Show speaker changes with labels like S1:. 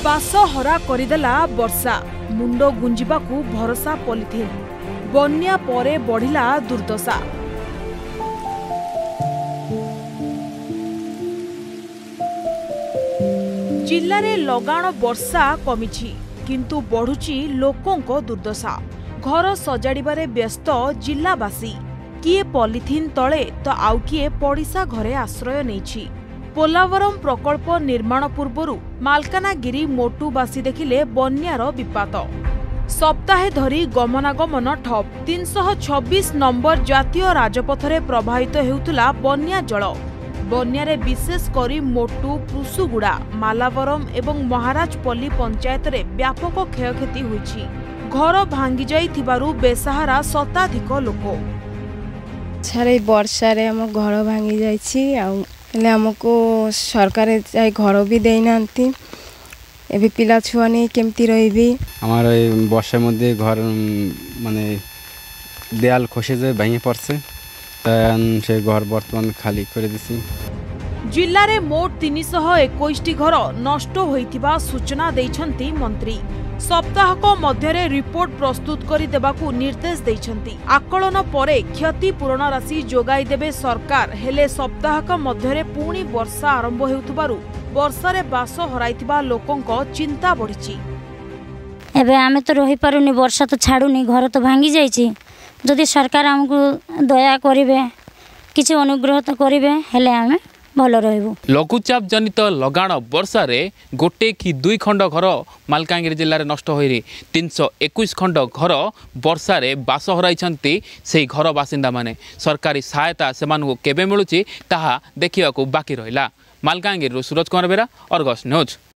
S1: बासहरा करदेला वर्षा मुंड गुंजिबाकू भरोसा पॉलिथिन बन्या परे बढ़िला दुर्दशा। जिल्ला रे लगाण वर्षा कमिछि किंतु बढ़ुची लोकों दुर्दशा। घर सजाड़िबारे व्यस्त जिल्लावासी किए पॉलिथिन तले तो आउ किए पड़िशा घरे आश्रय नेछि। पोलावरम प्रकल्प निर्माण पूर्वरु मालकानगिरी मोटुबासी देखिले बन्यार विपात। सप्ताहे धरी गमनागमन ठप। 326 नंबर जातीय राजपथरे प्रभावित हेउतला बन्या जल। बन्यारे विशेष करी मोटू, पुसुगुड़ा, मालावरम एवं महाराजपल्ली पंचायत रे व्यापक क्षयक्षति होईछि। घर भांगी जाइथिबारु बेसहारा शताधिक लोक।
S2: सारे वर्षा रे हम घर भांगी जाइछि हेले हमको सरकार घर भी देना एबे पिला छुआ नहीं केमती रही।
S3: हमार वर्षा मध्य घर माने देयाल खसे जाए भांगी पड़से से घर बर्तमान खाली कर दिसी।
S1: जिल्ला रे मोट 321 घर नष्ट होइतिबा सूचना दैछंती मंत्री। सप्ताहक मध्यरे रिपोर्ट प्रस्तुत करि देबाकू निर्देश दैछंती। आकलन परे क्षतिपूरण राशि जोगाई देबे सरकार। हेले सप्ताहक मध्यरे पुणी वर्षा आरंभ हेउतबारु वर्षा रे बास हराइतिबा लोकंक चिंता बढ़िछि।
S4: एबे आमे तो रहि पारुनी, वर्षा तो छाडुनी, घर तो भांगी जाइछि। जदि सरकार हमको दया करिवे, किछि अनुग्रह तो करिवे, हेले आमे भल रहबो।
S5: लघुचाप जनित लगाण वर्षा रे गोटे कि दुई खंड घर मालकानगिरी जिल्ला रे नष्ट होइरी 321 खंड घर वर्षा रे बास हराइछंती। सेही घर बासिंदा माने सरकारी सहायता सेमानकु केबे मिलुची ताहा देखिबाकू बाकी रहिला। मालकानगिरी सूरज कुमार बेरा, अर्गस न्यूज।